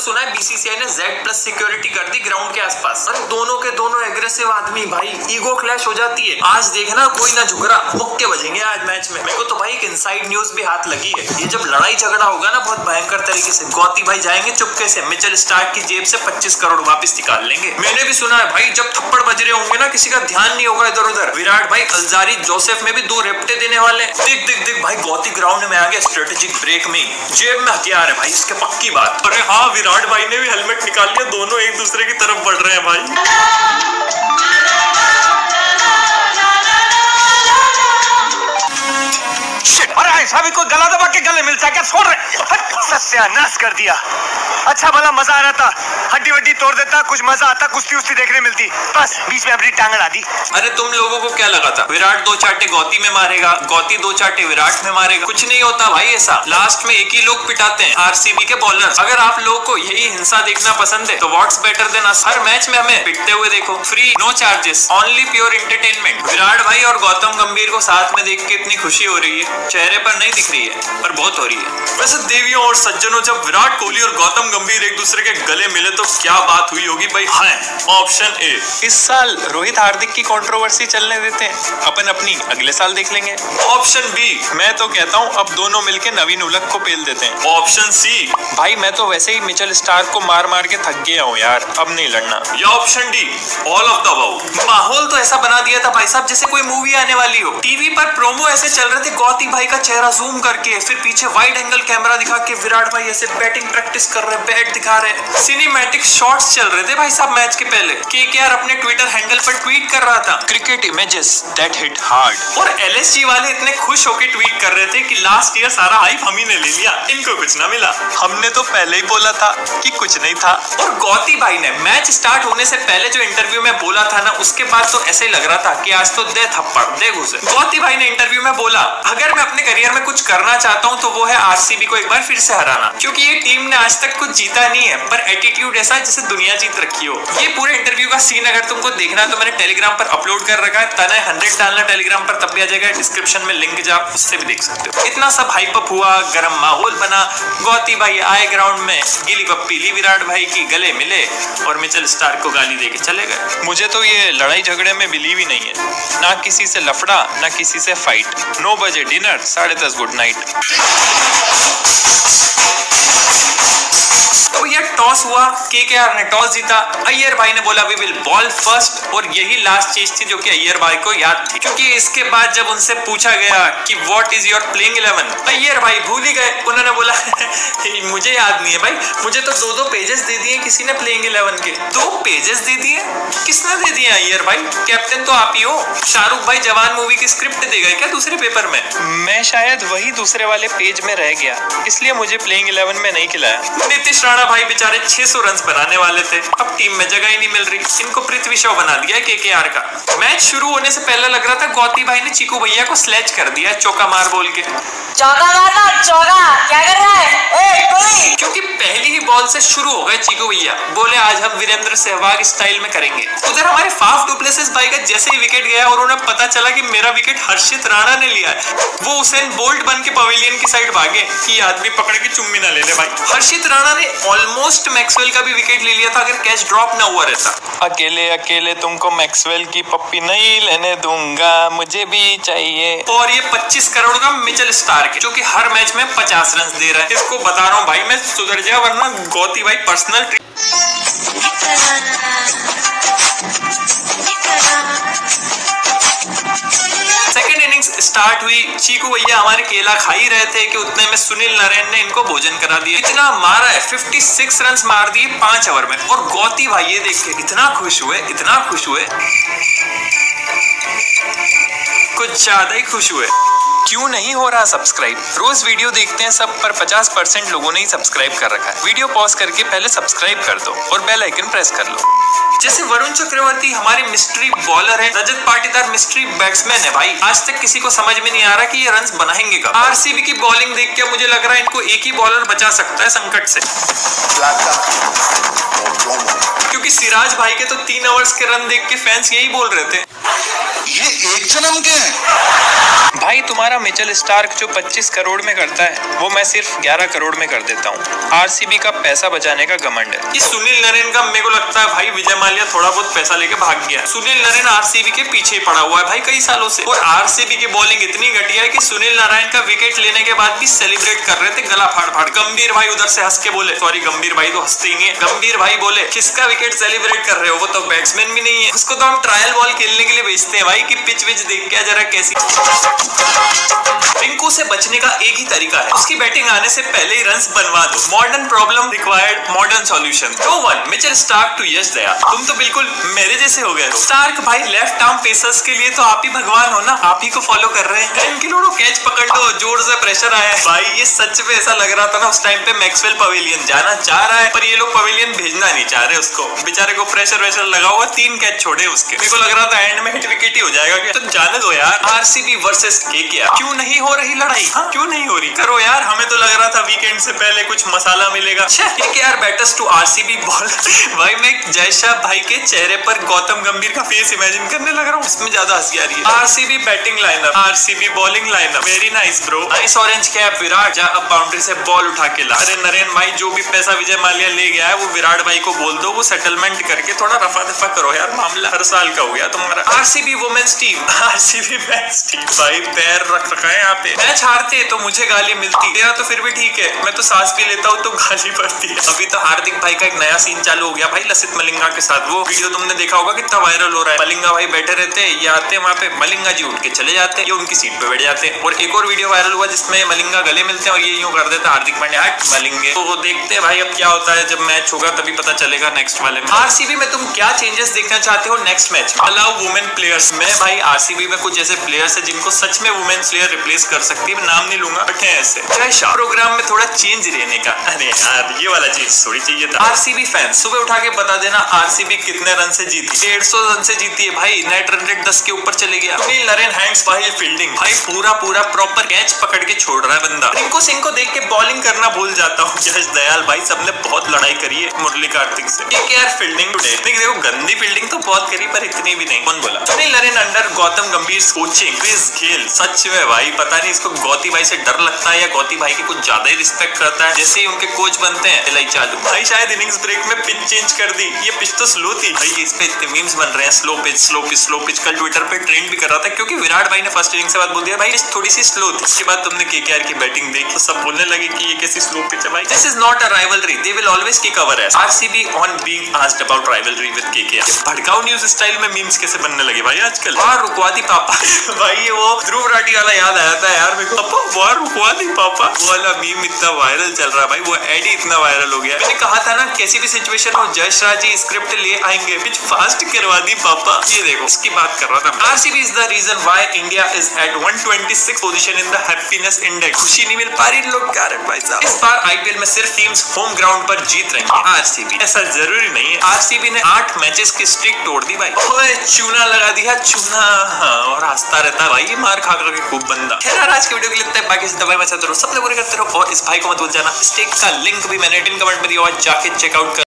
सुना है बीसीसीआई ने Z+ सिक्योरिटी कर दी ग्राउंड के आसपास। अरे दोनों के दोनों एग्रेसिव आदमी भाई, ईगो क्लैश हो जाती है। आज देखना कोई ना झुक रहा, मुक्के बजेंगे आज मैच में। मेरे को तो भाई एक इनसाइड न्यूज भी हाथ लगी है। ये जब लड़ाई झगड़ा होगा ना बहुत भयंकर तरीके से, गौती भाई जाएंगे चुपके से मिचेल स्टार्क की जेब से 25 करोड़ वापस निकाल लेंगे। मैंने भी सुना है भाई जब थप्पड़ बज रहे होंगे ना किसी का ध्यान नहीं होगा इधर उधर, विराट भाई अल्जारी जोसेफ में भी 2 रेपटे देने वाले। दिख दिख दिख भाई गौती ग्राउंड में आ गया स्ट्रेटेजिक ब्रेक में, जेब में हथियार है भाई इसके, पक्की बात। अरे हाँ विराट भाई ने भी हेलमेट निकाल लिया, दोनों एक दूसरे की तरफ बढ़ रहे हैं भाई। अरे ऐसा भी कोई गला दबा के गले मिलता है क्या? छोड़ रहे, सत्यानाश कर दिया। अच्छा भला मजा आ रहा था, हड्डी वड्डी तोड़ देता, कुछ मजा आता, कुश्ती उस्ती देखने मिलती, बस बीच में अपनी टांग अड़ा दी। अरे तुम लोगों को क्या लगा था विराट 2 चाटे गौती में मारेगा, गौती 2 चाटे विराट में मारेगा? कुछ नहीं होता भाई ऐसा, लास्ट में एक ही लोग पिटाते हैं, आरसीबी के बॉलर। अगर आप लोगों को यही हिंसा देखना पसंद है तो व्हाट्स बेटर देन अस। हर मैच में हमें पिटते हुए देखो, free, no charges, only pure entertainment. Virat भाई और गौतम गंभीर को साथ में देख के इतनी खुशी हो रही है, चेहरे पर नहीं दिख रही है पर बहुत हो रही है। वैसे देवियों और सज्जनों, जब विराट कोहली और गौतम गंभीर एक दूसरे के गले मिले तो क्या बात हुई होगी भाई? हाँ, ऑप्शन ए, इस साल रोहित हार्दिक की कंट्रोवर्सी चलने देते हैं, अपन अपनी अगले साल देख लेंगे। ऑप्शन बी, मैं तो कहता हूँ अब दोनों मिलके नवीन उलग को पेल देते हैं। ऑप्शन सी, भाई मैं तो वैसे ही मिचेल स्टार्क को मार मार के थक गया हूँ यार, अब नहीं लड़ना। या option D, all of the above. माहौल तो ऐसा बना दिया था भाई साहब जैसे कोई मूवी आने वाली हो। टीवी पर प्रोमो ऐसे चल रहे थे, गौती भाई का चेहरा जूम करके, फिर पीछे वाइड एंगल कैमरा दिखा के विराट भाई ऐसे बैटिंग प्रैक्टिस कर रहे, बैट दिखा रहे, सिनेमैटिक शॉट्स चल रहे थे भाई साहब मैच के पहले। केकेआर अपने ट्विटर हैंडल पर ट्वीट कर रहा था, cricket images that hit hard. और एलएसजी वाले इतने खुश होकर ट्वीट कर रहे थे कि लास्ट ईयर सारा हाइप हम ही ने ले लिया, इनको कुछ ना मिला। हमने तो पहले ही बोला था कि कुछ नहीं था। और गौती भाई ने मैच स्टार्ट होने से पहले जो इंटरव्यू में बोला था ना, उसके बाद तो ऐसे लग रहा था कि आज तो दे थप्पड़ दे घुसे। गौती भाई ने इंटरव्यू में बोला, अगर मैं अपने करियर में कुछ करना चाहता हूं तो वो है आरसीबी को एक बार फिर से हराना, क्योंकि ये टीम ने आज तक कुछ जीता नहीं है पर एटीट्यूड ऐसा है जैसे दुनिया जीत रखी हो। ये पूरे इंटरव्यू का सीन अगर तुमको देखना है तो मैंने टेलीग्राम पर अपलोड कर रखा है, तने 100 डालना टेलीग्राम पर तब भी आ जाएगा, डिस्क्रिप्शन में लिंक जा, उससे भी देख सकते हो। इतना सब हाइप अप हुआ, गर्म माहौल बना, गौती भाई आए ग्राउंड में, गिली पप्पी ली विराट भाई की, गले मिले और मिचेल स्टार्क को गाली देके चले गए। मुझे तो ये लड़ाई झगड़े में बिलीव ही नहीं है, ना किसी से लफड़ा ना किसी से फाइट। 9 बजे डिनर, 10:30 गुड नाइट। तो भैया टॉस हुआ, केकेआर ने टॉस जीता, अय्यर भाई ने बोला वी विल बॉल फर्स्ट, और यही लास्ट चीज थी जो कि अय्यर भाई को याद थी, क्योंकि इसके बाद जब उनसे पूछा गया कि what is your playing 11, Iyer भाई भूल ही गए। उन्होंने बोला मुझे याद नहीं है भाई, मुझे तो 2 पेजेस दे दिए किसी ने प्लेइंग 11 के। 2 पेजेस दे दिए? किसने दे दिए अय्यर भाई? कैप्टन तो आप ही हो। शाहरुख भाई जवान मूवी की स्क्रिप्ट दे गए क्या दूसरे पेपर में? मैं शायद वही दूसरे वाले पेज में रह गया, इसलिए मुझे प्लेइंग 11 में नहीं खिलाया। नीतीश राणा भाई बेचारे 600 रन बनाने वाले थे, अब टीम में जगह ही नहीं मिल रही, इनको पृथ्वी शॉ बना दिया केकेआर का। मैच शुरू होने से पहले लग रहा था गौती भाई ने चीकू भैया को स्लेज कर दिया, चौका मार बोल के। चौका मारना, चौका क्या कर रहा है? क्योंकि पहली ही बॉल से शुरू हो गए चीकू भैया, बोले आज हम वीरेंद्र सहवाग स्टाइल में करेंगे। उधर हमारे फाफ डुप्लेसिस भाई का जैसे ही विकेट गया और उन्हें पता चला कि मेरा विकेट हर्षित राणा ने लिया है, वो उसेन बोल्ट बन के पवेलियन की साइड भागे कि आदमी पकड़ के चुम्मी ना ले ले भाई। हर्षित राणा ने ऑलमोस्ट मैक्सवेल का भी विकेट ले लिया था अगर कैच ड्रॉप ना हुआ रहता। अकेले अकेले तुमको मैक्सवेल की पप्पी नहीं लेने दूंगा, मुझे भी चाहिए। और ये 25 करोड़ का मिचेल स्टार्क जो कि हर मैच में 50 रन दे रहा है, इसको बता रहा हूँ भाई मैं सुधर जाए वरना गौती भाई पर्सनल सेकेंड इनिंग्स स्टार्ट हुई। चीकू भैया हमारे केला खा ही रहे थे कि उतने में सुनील नारायण ने इनको भोजन करा दिया। इतना मारा है, 56 रन मार दिए 5 ओवर में, और गौती भाई ये देख के इतना खुश हुए, इतना खुश हुए, कुछ ज्यादा ही खुश हुए। क्यों नहीं हो रहा सब्सक्राइब? रोज वीडियो देखते हैं सब, पर 50% लोगों ने ही सब्सक्राइब कर रखा है। वीडियो पॉज करके पहले सब्सक्राइब कर दो और बेल आइकन प्रेस कर लो। जैसे वरुण चक्रवर्ती हमारे मिस्ट्री बॉलर है, रजत पाटीदार मिस्ट्री बैट्समैन है भाई, आज तक किसी को समझ में नहीं आ रहा कि ये रन्स बनाएंगे कब। आरसीबी की बॉलिंग देख के मुझे लग रहा है इनको एक ही बॉलर बचा सकता है संकट से, क्योंकि सिराज भाई के तो 3 ओवर्स के रन देख के फैंस यही बोल रहे थे ये एक जन्म के हैं। भाई तुम्हारा मिचेल स्टार्क जो 25 करोड़ में करता है वो मैं सिर्फ 11 करोड़ में कर देता हूँ। आरसीबी का पैसा बचाने का घमंड है। इस सुनील नरेन का मेरे को लगता है भाई विजय माल्या थोड़ा बहुत पैसा लेके भाग गया। सुनील नरेन आरसीबी के पीछे ही पड़ा हुआ है भाई कई सालों से, और आरसीबी की बॉलिंग इतनी घटिया है कि सुनील नारायण का विकेट लेने के बाद भी सेलिब्रेट कर रहे थे गला फाड़ फाड़। गंभीर भाई उधर से हंस के बोले, सॉरी गंभीर भाई तो हंसते ही नहीं है, गंभीर भाई बोले किसका विकेट सेलिब्रेट कर रहे हो, वो तो बैट्समैन भी नहीं है, उसको तो हम ट्रायल बॉल खेलने के लिए भेजते हैं भाई कि पिच विच देख के जरा कैसी। रिंकू से बचने का एक ही तरीका है, उसकी बैटिंग आने से पहले ही रन्स बनवा दो। Modern problem required modern solution. तो one Mitchell Starc two Yash Dayal, तुम तो बिल्कुल मेरे जैसे हो गए। स्टार्क भाई लेफ्ट आर्म पेसर्स के लिए तो आप ही भगवान हो ना, आप ही को फॉलो कर रहे हैं। 10 किलो कैच पकड़ लो, जोर से प्रेशर आया है भाई। ये सच में ऐसा लग रहा था ना उस टाइम पे मैक्सवेल पवेलियन जाना चाह रहा है, पर ये लोग पवेलियन भेजना नहीं चाह रहे उसको, बेचारे को प्रेशर वेशर लगा हुआ। 3 कैच छोड़े उसके, मेरे को लग रहा था एंड में हिट विकेट ही हो जाएगा। तो जाने दो यार। आरसीबी वर्सेस केकेआर, क्यों नहीं हो रही लड़ाई? हाँ क्यों नहीं हो रही? करो यार, हमें तो लग रहा था वीकेंड से पहले कुछ मसाला मिलेगा। KKR batters to RCB ball. भाई मैं जय शाह भाई के चेहरे पर गौतम गंभीर का फेस इमेजिन करने लग रहा हूँ, इसमें ज्यादा हंसी आ रही है। RCB batting lineup, RCB bowling lineup, very nice bro. Nice orange cap Virat, जा अब बाउंड्री से बॉल उठा के ला। अरे नरेन भाई जो भी पैसा विजय माल्या ले गया है वो विराट भाई को बोल दो, वो सेटलमेंट करके थोड़ा रफा दफा करो यार, मामला हर साल का हो गया तुम्हारा। RCB women's team, RCB men's team, भाई पैर रख रखा है यहाँ पे। मैच हारते तो मुझे गाली मिलती, तेरा तो फिर भी ठीक है, मैं तो सांस भी लेता हूँ तो गाली पड़ती है। अभी तो हार्दिक भाई का एक नया सीन चालू हो गया भाई लसित मलिंगा के साथ। वो वीडियो तुमने देखा होगा कितना वायरल हो रहा है। मलिंगा भाई बैठे रहते हैं, ये आते हैं वहाँ पे, मलिंगा जी उठ के चले जाते हैं, ये उनकी सीट पे बैठ जाते हैं। और एक और वीडियो वायरल हुआ जिसमें मलिंगा गले मिलते हैं और ये यूं कर देता हार्दिक पांड्या हट मलिंगे। तो वो देखते हैं भाई अब क्या होता है, जब मैच होगा तभी पता चलेगा नेक्स्ट वाले में। आरसीबी में तुम क्या चेंजेस देखना चाहते हो नेक्स्ट मैच में? Allow women players. मैं भाई आरसीबी में कुछ ऐसे प्लेयर्स है जिनको सच में वुमेन प्लेयर रिप्लेस कर सकती है, मैं नाम नहीं लूंगा बट है ऐसे। जय शाह प्रोग्राम में थोड़ा चेंज रहने का, अरे यार ये वाला चीज थोड़ी चाहिए था। आरसीबी फैंस सुबह उठा के बता देना आरसीबी कितने रन से जीती? 150 रन से जीती है भाई, नेट रन रेट 10 के ऊपर चले गया। Sunil Narine hands by fielding, भाई पूरा प्रॉपर कैच पकड़ के छोड़ रहा है बंदा। रिंकू सिंह को देख के बॉलिंग करना भूल जाता हूँ। यश दयाल भाई सबने बहुत लड़ाई करी है मुरली कार्तिक से। केकेआर फील्डिंग टुडे, देखो गंदी फील्डिंग तो बहुत करी पर इतनी भी नहीं। कौन बोला? सुनील नरेन अंडर गौतम गंभीर कोचिंग, क्रिस गेल। सच में भाई पता नहीं इसको गौती भाई से डर लगता है या गौती भाई की कुछ ज्यादा ही रिस्पेक्ट करता है। जैसे ही उनके कोच बनते हैं चलाई चालू। भाई शायद इनिंग्स ब्रेक में पिच चेंज कर दी, ये पिच तो स्लो थी भाई। इस पे इतने मीम्स बन रहे हैं, slow pitch slow pitch slow pitch. कल ट्विटर पे ट्रेंड भी कर रहा था क्योंकि विराट भाई ने फर्स्ट इनिंग्स के बाद बोल दिया भाई थोड़ी सी स्लो थी। उसके बाद तुमने केकेआर की बैटिंग देखी तो सब बोलने लगे कि ये कैसी स्लो पिच है भाई। This is not a rivalry, they will always kick our ass. RCB on being asked about rivalry with KKR. भड़काऊ न्यूज स्टाइल में मीम्स कैसे बनने लगे भाई आजकल। वाह रुकवा दी पापा। भाई ये वो ध्रुव राठी वाला याद आया था यार मेरे को, पापा वाह रुकवा दी पापा। वो वाला मीम इतना वायरल चल रहा है भाई, वो एडी इतना वायरल हो गया। मैंने कहा था ना कैसी भी सिचुएशन हो जयश राज जी स्क्रिप्ट ले आएंगे, पिच फास्ट करवा दी पापा। ये देखो इसकी बात कर रहा था। RCB is the reason why India is at 126 position in the happiness index. खुशी नहीं मिल पा रही लोग कारण भाई साहब। इस बार आईपीएल में सिर्फ टीम्स होम ग्राउंड पर जीत रही है। आरसीबी ऐसा जरूरी नहीं है। आरसीबी ने 8 मैचेस की स्ट्रिक तोड़ दी भाई। ओए चूना लगा दिया चूना, और हंसता रहता भाई मार खा करके खूब बंदा। खैर आज के वीडियो के लिए इतना, बाकी से दवाई मचाते रहो, सब लोग करते रहो। और इस भाई को मत भूल जाना, स्टेक का लिंक भी मैंने पिन कमेंट में दिया हुआ, जाके चेकआउट कर।